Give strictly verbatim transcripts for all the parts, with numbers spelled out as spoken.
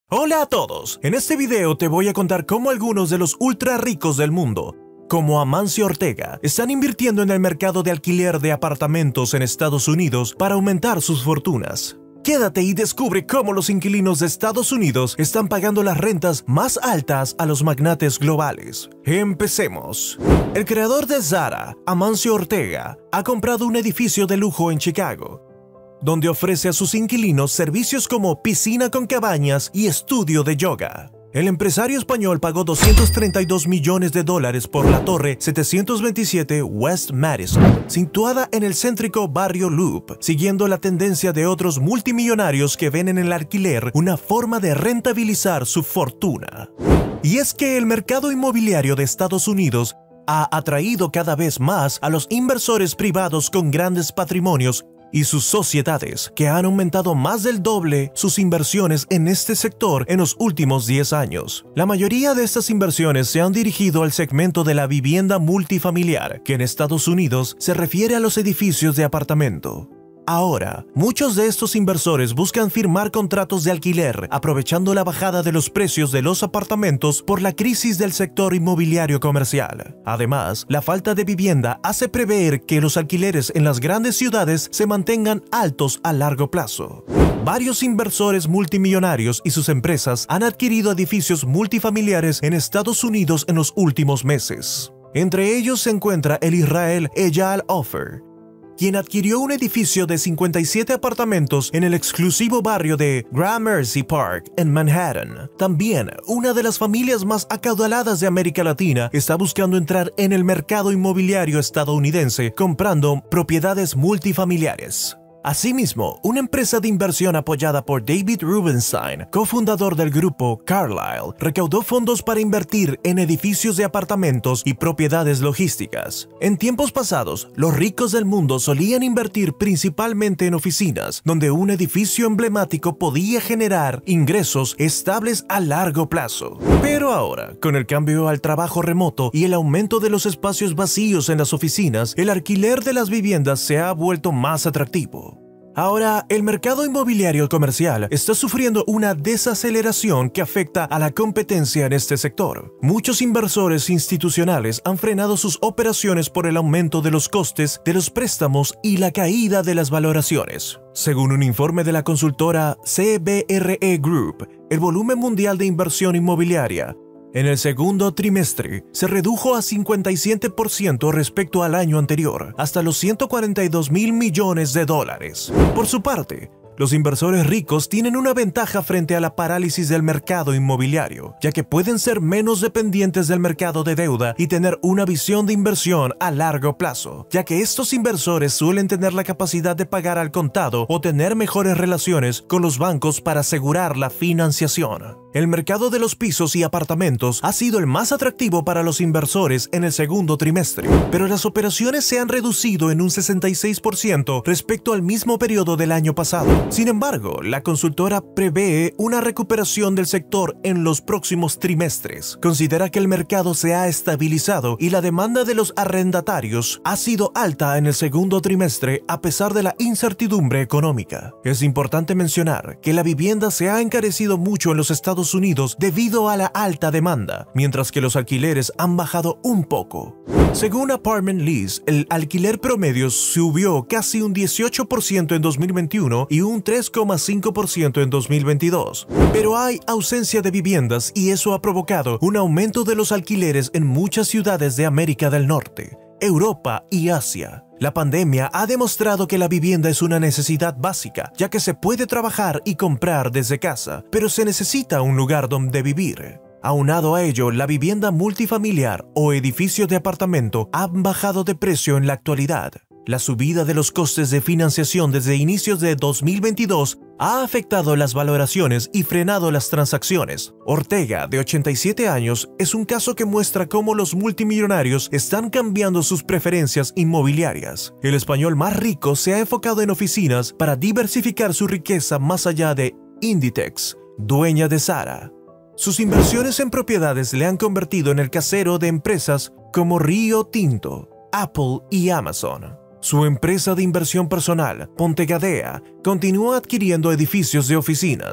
Hola a todos, en este video te voy a contar cómo algunos de los ultra ricos del mundo, como Amancio Ortega, están invirtiendo en el mercado de alquiler de apartamentos en Estados Unidos para aumentar sus fortunas. Quédate y descubre cómo los inquilinos de Estados Unidos están pagando las rentas más altas a los magnates globales. Empecemos. El creador de Zara, Amancio Ortega, ha comprado un edificio de lujo en Chicago, donde ofrece a sus inquilinos servicios como piscina con cabañas y estudio de yoga. El empresario español pagó doscientos treinta y dos millones de dólares por la torre setecientos veintisiete West Madison, situada en el céntrico barrio Loop, siguiendo la tendencia de otros multimillonarios que ven en el alquiler una forma de rentabilizar su fortuna. Y es que el mercado inmobiliario de Estados Unidos ha atraído cada vez más a los inversores privados con grandes patrimonios y sus sociedades, que han aumentado más del doble sus inversiones en este sector en los últimos diez años. La mayoría de estas inversiones se han dirigido al segmento de la vivienda multifamiliar, que en Estados Unidos se refiere a los edificios de apartamento. Ahora, muchos de estos inversores buscan firmar contratos de alquiler, aprovechando la bajada de los precios de los apartamentos por la crisis del sector inmobiliario comercial. Además, la falta de vivienda hace prever que los alquileres en las grandes ciudades se mantengan altos a largo plazo. Varios inversores multimillonarios y sus empresas han adquirido edificios multifamiliares en Estados Unidos en los últimos meses. Entre ellos se encuentra el Israel Eyal Ofer, quien adquirió un edificio de cincuenta y siete apartamentos en el exclusivo barrio de Gramercy Park en Manhattan. También, una de las familias más acaudaladas de América Latina está buscando entrar en el mercado inmobiliario estadounidense comprando propiedades multifamiliares. Asimismo, una empresa de inversión apoyada por David Rubenstein, cofundador del grupo Carlyle, recaudó fondos para invertir en edificios de apartamentos y propiedades logísticas. En tiempos pasados, los ricos del mundo solían invertir principalmente en oficinas, donde un edificio emblemático podía generar ingresos estables a largo plazo. Pero ahora, con el cambio al trabajo remoto y el aumento de los espacios vacíos en las oficinas, el alquiler de las viviendas se ha vuelto más atractivo. Ahora, el mercado inmobiliario comercial está sufriendo una desaceleración que afecta a la competencia en este sector. Muchos inversores institucionales han frenado sus operaciones por el aumento de los costes de los préstamos y la caída de las valoraciones. Según un informe de la consultora C B R E Group, el volumen mundial de inversión inmobiliaria en el segundo trimestre se redujo a cincuenta y siete por ciento respecto al año anterior, hasta los ciento cuarenta y dos mil millones de dólares. Por su parte, los inversores ricos tienen una ventaja frente a la parálisis del mercado inmobiliario, ya que pueden ser menos dependientes del mercado de deuda y tener una visión de inversión a largo plazo, ya que estos inversores suelen tener la capacidad de pagar al contado o tener mejores relaciones con los bancos para asegurar la financiación. El mercado de los pisos y apartamentos ha sido el más atractivo para los inversores en el segundo trimestre, pero las operaciones se han reducido en un sesenta y seis por ciento respecto al mismo periodo del año pasado. Sin embargo, la consultora prevé una recuperación del sector en los próximos trimestres. Considera que el mercado se ha estabilizado y la demanda de los arrendatarios ha sido alta en el segundo trimestre a pesar de la incertidumbre económica. Es importante mencionar que la vivienda se ha encarecido mucho en los Estados Unidos debido a la alta demanda, mientras que los alquileres han bajado un poco. Según Apartment Lease, el alquiler promedio subió casi un dieciocho por ciento en dos mil veintiuno y un tres coma cinco por ciento en dos mil veintidós. Pero hay ausencia de viviendas y eso ha provocado un aumento de los alquileres en muchas ciudades de América del Norte, Europa y Asia. La pandemia ha demostrado que la vivienda es una necesidad básica, ya que se puede trabajar y comprar desde casa, pero se necesita un lugar donde vivir. Aunado a ello, la vivienda multifamiliar o edificios de apartamento han bajado de precio en la actualidad. La subida de los costes de financiación desde inicios de dos mil veintidós ha afectado las valoraciones y frenado las transacciones. Ortega, de ochenta y siete años, es un caso que muestra cómo los multimillonarios están cambiando sus preferencias inmobiliarias. El español más rico se ha enfocado en oficinas para diversificar su riqueza más allá de Inditex, dueña de Zara. Sus inversiones en propiedades le han convertido en el casero de empresas como Rio Tinto, Apple y Amazon. Su empresa de inversión personal, Ponte Gadea, continúa adquiriendo edificios de oficinas,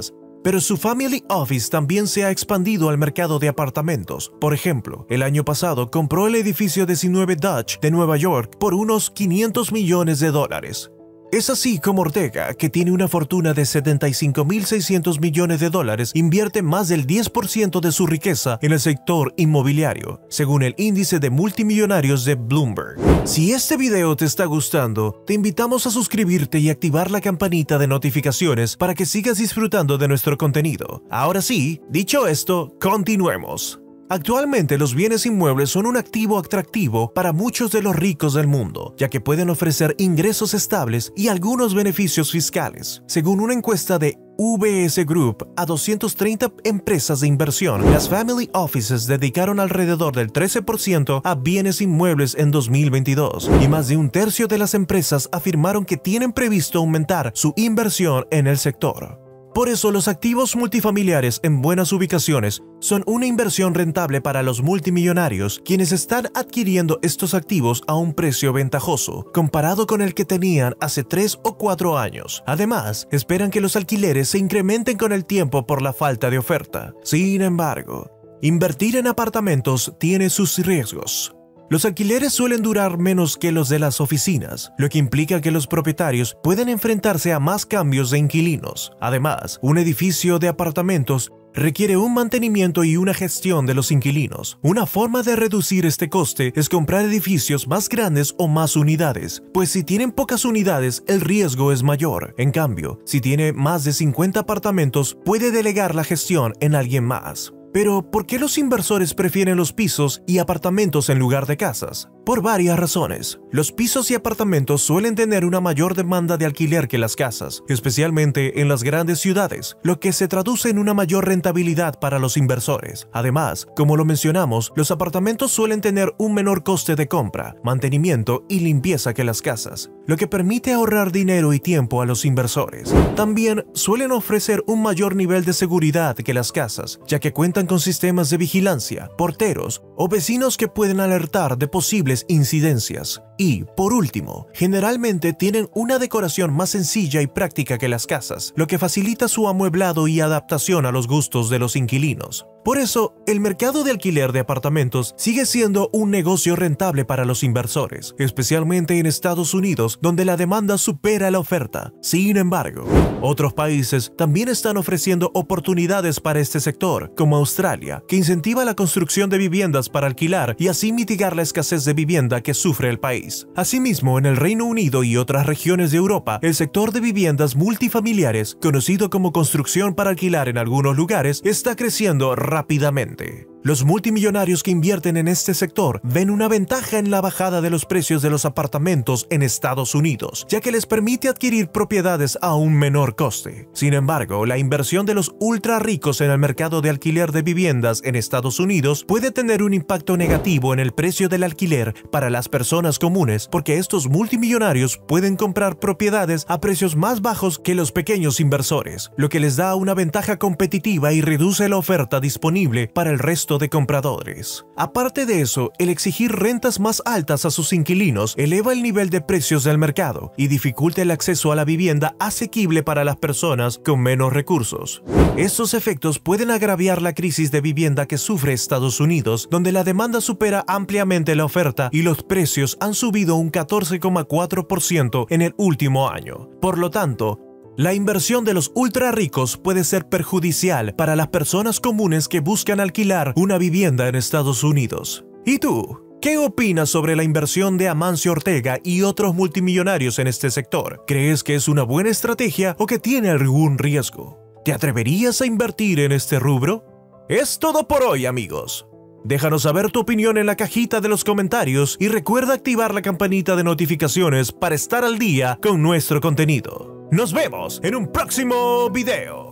pero su family office también se ha expandido al mercado de apartamentos. Por ejemplo, el año pasado compró el edificio diecinueve Dutch de Nueva York por unos quinientos millones de dólares. Es así como Ortega, que tiene una fortuna de setenta y cinco mil seiscientos millones de dólares, invierte más del diez por ciento de su riqueza en el sector inmobiliario, según el índice de multimillonarios de Bloomberg. Si este video te está gustando, te invitamos a suscribirte y activar la campanita de notificaciones para que sigas disfrutando de nuestro contenido. Ahora sí, dicho esto, continuemos. Actualmente los bienes inmuebles son un activo atractivo para muchos de los ricos del mundo, ya que pueden ofrecer ingresos estables y algunos beneficios fiscales. Según una encuesta de V S Group a doscientas treinta empresas de inversión, las family offices dedicaron alrededor del trece por ciento a bienes inmuebles en dos mil veintidós, y más de un tercio de las empresas afirmaron que tienen previsto aumentar su inversión en el sector. Por eso, los activos multifamiliares en buenas ubicaciones son una inversión rentable para los multimillonarios, quienes están adquiriendo estos activos a un precio ventajoso, comparado con el que tenían hace tres o cuatro años. Además, esperan que los alquileres se incrementen con el tiempo por la falta de oferta. Sin embargo, invertir en apartamentos tiene sus riesgos. Los alquileres suelen durar menos que los de las oficinas, lo que implica que los propietarios pueden enfrentarse a más cambios de inquilinos. Además, un edificio de apartamentos requiere un mantenimiento y una gestión de los inquilinos. Una forma de reducir este coste es comprar edificios más grandes o más unidades, pues si tienen pocas unidades, el riesgo es mayor. En cambio, si tiene más de cincuenta apartamentos, puede delegar la gestión en alguien más. Pero, ¿por qué los inversores prefieren los pisos y apartamentos en lugar de casas? Por varias razones. Los pisos y apartamentos suelen tener una mayor demanda de alquiler que las casas, especialmente en las grandes ciudades, lo que se traduce en una mayor rentabilidad para los inversores. Además, como lo mencionamos, los apartamentos suelen tener un menor coste de compra, mantenimiento y limpieza que las casas, lo que permite ahorrar dinero y tiempo a los inversores. También suelen ofrecer un mayor nivel de seguridad que las casas, ya que cuentan con sistemas de vigilancia, porteros o vecinos que pueden alertar de posibles incidencias. Y, por último, generalmente tienen una decoración más sencilla y práctica que las casas, lo que facilita su amueblado y adaptación a los gustos de los inquilinos. Por eso, el mercado de alquiler de apartamentos sigue siendo un negocio rentable para los inversores, especialmente en Estados Unidos, donde la demanda supera la oferta. Sin embargo, otros países también están ofreciendo oportunidades para este sector, como Australia, que incentiva la construcción de viviendas para alquilar y así mitigar la escasez de vivienda que sufre el país. Asimismo, en el Reino Unido y otras regiones de Europa, el sector de viviendas multifamiliares, conocido como construcción para alquilar en algunos lugares, está creciendo rápidamente. rápidamente. Los multimillonarios que invierten en este sector ven una ventaja en la bajada de los precios de los apartamentos en Estados Unidos, ya que les permite adquirir propiedades a un menor coste. Sin embargo, la inversión de los ultra ricos en el mercado de alquiler de viviendas en Estados Unidos puede tener un impacto negativo en el precio del alquiler para las personas comunes, porque estos multimillonarios pueden comprar propiedades a precios más bajos que los pequeños inversores, lo que les da una ventaja competitiva y reduce la oferta disponible para el resto de compradores. Aparte de eso, el exigir rentas más altas a sus inquilinos eleva el nivel de precios del mercado y dificulta el acceso a la vivienda asequible para las personas con menos recursos. Estos efectos pueden agravar la crisis de vivienda que sufre Estados Unidos, donde la demanda supera ampliamente la oferta y los precios han subido un catorce coma cuatro por ciento en el último año. Por lo tanto, la inversión de los ultra ricos puede ser perjudicial para las personas comunes que buscan alquilar una vivienda en Estados Unidos. ¿Y tú? ¿Qué opinas sobre la inversión de Amancio Ortega y otros multimillonarios en este sector? ¿Crees que es una buena estrategia o que tiene algún riesgo? ¿Te atreverías a invertir en este rubro? Es todo por hoy, amigos. Déjanos saber tu opinión en la cajita de los comentarios y recuerda activar la campanita de notificaciones para estar al día con nuestro contenido. Nos vemos en un próximo video.